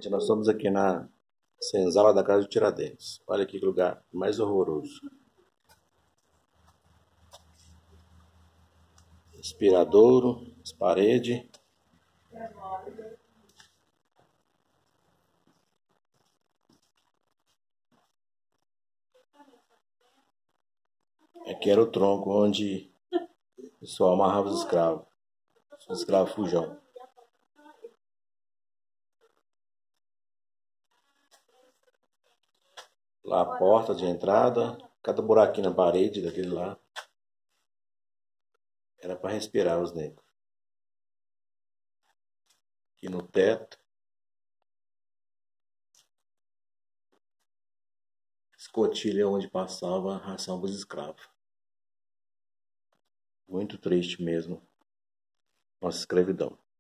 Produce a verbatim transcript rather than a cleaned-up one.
Nós estamos aqui na senzala da casa de Tiradentes. Olha que lugar mais horroroso. Inspiradouro, as paredes. Aqui era o tronco onde o pessoal amarrava os escravos. Os escravos fujão. Lá a porta de entrada, cada buraquinho na parede daquele lá era para respirar os negros. Aqui no teto, escotilha onde passava a ração dos escravos. Muito triste mesmo nossa escravidão.